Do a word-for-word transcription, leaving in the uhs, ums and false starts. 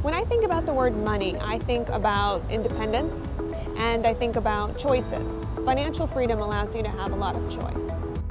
When I think about the word money, I think about independence and I think about choices. Financial freedom allows you to have a lot of choice.